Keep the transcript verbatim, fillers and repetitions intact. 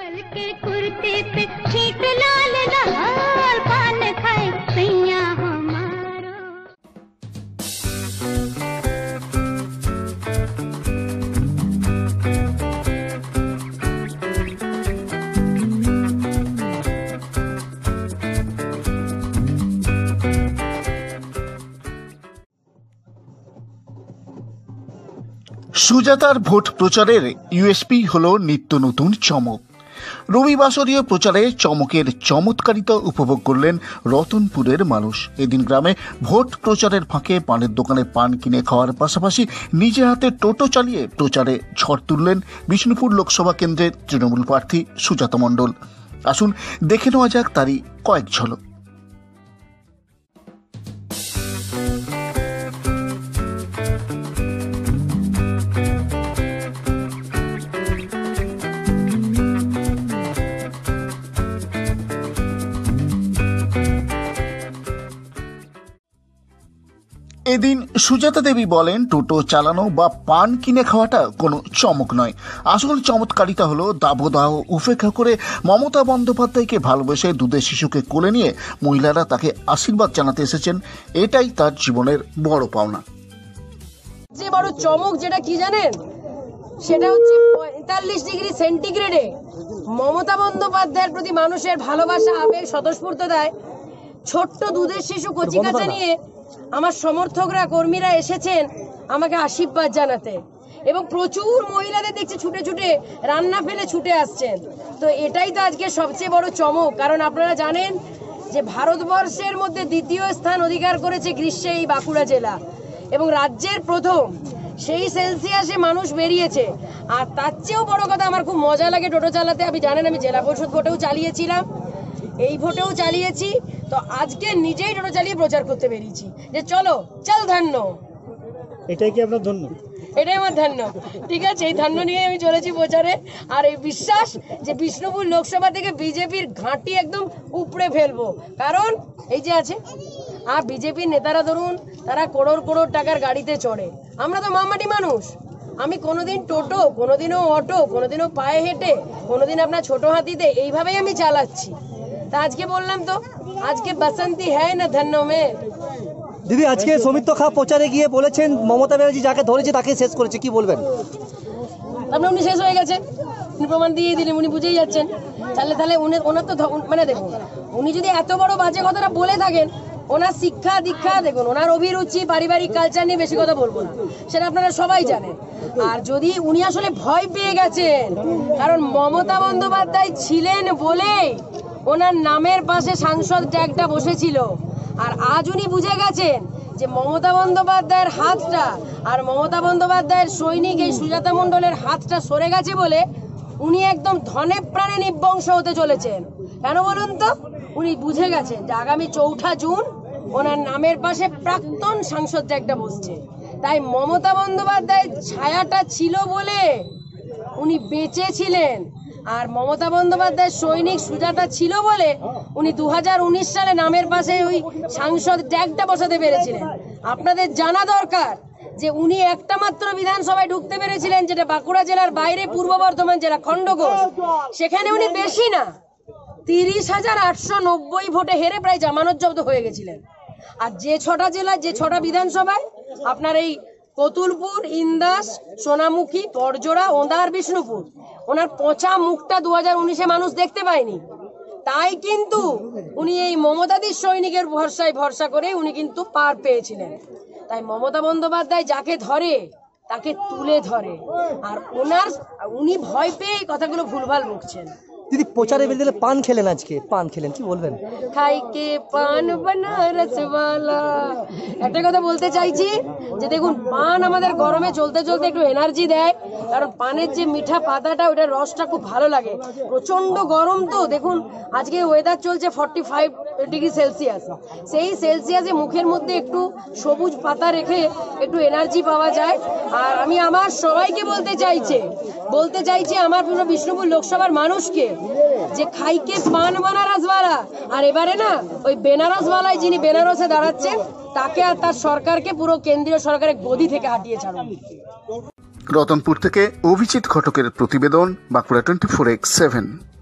के कुर्ते पे छीट लाल लाल पान खाए सैया हमारो। সুজাতার ভোট প্রচারের ইউএসপি হলো নিত্য নতুন চমক। রবিবাসরীয় প্রচারে চমকের চমৎকারিতা উপভোগ করলেন রতনপুরের মানুষ। এদিন গ্রামে ভোট প্রচারের ফাঁকে পানের দোকানে পান কিনে খাওয়ার পাশাপাশি নিজে হাতে টোটো চালিয়ে প্রচারে ঝড় তুললেন বিষ্ণুপুর লোকসভা কেন্দ্রের তৃণমূল প্রার্থী সুজাতা মণ্ডল। আসুন দেখে নেওয়া যাক তারই কয়েক ঝলক। এদিন সুজাতা দেবী বলেন, টোটো চালানো বা পান কিনে খাওয়াটা কোনো চমক নয়, আসল চমৎকারিতা হলো দাবদাহ উপেক্ষা করে মমতা বন্দ্যোপাধ্যায়কে ভালোবেসে দুধের শিশুকে কোলে নিয়ে মহিলারা তাকে আশীর্বাদ জানাতে এসেছেন। এটাই তার জীবনের বড় পাওনা। যে বড় চমক যেটা কি জানেন, সেটা হচ্ছে পঁয়তাল্লিশ ডিগ্রি সেন্টিগ্রেডে মমতা বন্দ্যোপাধ্যায়ের প্রতি মানুষের ভালোবাসা, আবেগ, স্বতঃস্ফূর্ততায় ছোট্ট দুধের শিশু কচি কাঁচা নিয়ে আমার সমর্থকরা, কর্মীরা এসেছেন আমাকে আশীর্বাদ জানাতে, এবং প্রচুর মহিলাদের দেখছি ছুটে ছুটে রান্না ফেলে ছুটে আসছেন। তো এটাই তো আজকে সবচেয়ে বড় চমক, কারণ আপনারা জানেন যে ভারতবর্ষের মধ্যে দ্বিতীয় স্থান অধিকার করেছে গ্রীষ্মে এই বাঁকুড়া জেলা, এবং রাজ্যের প্রথম সেই সেলসিয়াসে মানুষ বেরিয়েছে। আর তার চেয়েও বড় কথা, আমার খুব মজা লাগে টোটো চালাতে। আপনি জানেন আমি জেলা পরিষদ ভোটেও চালিয়েছিলাম, এই ভোটেও চালিয়েছি। তো আজকে নিজেই টোটো চালিয়ে প্রচার করতে বেরিয়েছি যে চলো চল ধন্য। এটাই কি আপনার ধন্য? এটাই আমার ধন্য। ঠিক আছে, এই ধন্য নিয়ে আমি চলেছি প্রচারে। আর এই বিশ্বাস যে বিষ্ণুপুর লোকসভা থেকে বিজেপির ঘাঁটি একদম উপড়ে ফেলবো, কারণ এই যে আছে। আর বিজেপির নেতারা ধরুন তারা করোড় করোড় টাকার গাড়িতে চড়ে, আমরা তো মামাটি মানুষ। আমি কোনোদিন টোটো, কোনোদিনও অটো, কোনোদিনও পায়ে হেঁটে, কোনোদিন আপনার ছোট হাতিতে, এইভাবেই আমি চালাচ্ছি। তা আজকে বললাম তো, আজকে বসন্তি হ্যায় না ধন্য মে। দিদি, আজকে সৌমিত্র খা প্রচারে গিয়ে বলেছেন মমতা ব্যানার্জি যাকে ধরেছে তাকে শেষ করেছে, কি বলবেন? তারপরে উনি শেষ হয়ে গেছেন, উনি প্রমাণ দিয়ে দিলেন, উনি বুঝেই যাচ্ছেন। তাহলে তাহলে উনি ওনার তো মানে দেখুন, উনি যদি এত বড় বাজে কথাটা বলে থাকেন, ওনার শিক্ষা দীক্ষা দেখুন, ওনার অভিরুচি, পারিবারিক কালচার নিয়ে বেশি কথা বলবো না, সেটা আপনারা সবাই জানেন। আর যদি উনি আসলে ভয় পেয়ে গেছেন, কারণ মমতা বন্দ্যোপাধ্যায় ছিলেন বলেই ওনার নামের পাশে সাংসদ ট্যাগটা বসেছিল। আর আজ উনি বুঝে গেছেন যে মমতা বন্দ্যোপাধ্যায়ের হাতটা আর মমতা বন্দ্যোপাধ্যায়ের সৈনিক এই সুজাতা মণ্ডলের হাতটা সরে গেছে বলে উনি একদম ধনে প্রাণে নিবংশ হতে চলেছেন। কেন বলুন তো? উনি বুঝে গেছেন যে আগামী চৌঠা জুন ওনার নামের পাশে প্রাক্তন সাংসদ ট্যাগটা বসছে। তাই মমতা বন্দ্যোপাধ্যায়ের ছায়াটা ছিল বলে উনি বেঁচে ছিলেন, আর মমতা বন্দ্যোপাধ্যায়ের সৈনিক সুজাতা ছিল বলে উনি দু হাজার উনিশ সালে নামের পাশে ওই সাংসদ ট্যাগটা বসাতে পেরেছিলেন। আপনাদের জানা দরকার যে উনি একটা মাত্র বিধানসভায় ঢুকতে পেরেছিলেন, যেটা বাঁকুড়া জেলার বাইরে পূর্ব বর্ধমান জেলা খণ্ডঘোষ। সেখানে উনি বেশি না তিরিশ হাজার আটশো নব্বই ভোটে হেরে প্রায় জামানত জব্দ হয়ে গেছিলেন। আর যে ছটা জেলায়, যে ছটা বিধানসভায় আপনার এই কতুলপুর, ইন্দাস, সোনামুখী, পরজোড়া, ওঁদার, বিষ্ণুপুর, ওনার পচা মুখটা দু হাজার উনিশে মানুষ দেখতে পায়নি। তাই কিন্তু উনি এই মমতাদির সৈনিকের ভরসায় ভরসা করে উনি কিন্তু পার পেয়েছিলেন। তাই মমতা বন্দ্যোপাধ্যায় যাকে ধরে তাকে তুলে ধরে, আর ওনার উনি ভয় পেয়ে কথাগুলো ভুলভাল বকছেন। দিদি, প্রচারে বেরিয়ে পান খেলেন, আজকে পান খেলেন, কি বলবেন? খাইকে পান বানারস ওয়ালা। একটা কথা বলতে চাইছি যে দেখুন, পান আমাদের গরমে চলতে চলতে একটু এনার্জি দেয়, কারণ পানের যে মিঠা পাতাটা, ওটার রসটা খুব ভালো লাগে। প্রচন্ড গরম তো দেখুন, আজকে ওয়েদার চলছে ফর্টি ফাইভ ডিগ্রি সেলসিয়াস। সেই সেলসিয়াসে মুখের মধ্যে একটু সবুজ পাতা রেখে একটু এনার্জি পাওয়া যায়। আর আমি আমার সবাইকে বলতে চাইছে বলতে চাইছি আমার পুরো বিষ্ণুপুর লোকসভার মানুষকে, যে খাইকে পান বানারসওয়ালা। আর এবারে না ওই বেনারসওয়ালায় যিনি বেনারসে দাঁড়াচ্ছেন, তাকে আর তার সরকারকে পুরো কেন্দ্রীয় সরকারের গদি থেকে হাঁটিয়ে ছাড়ুন। রতনপুর থেকে অভিজিৎ ঘটকের প্রতিবেদন, Bankura twenty four x seven.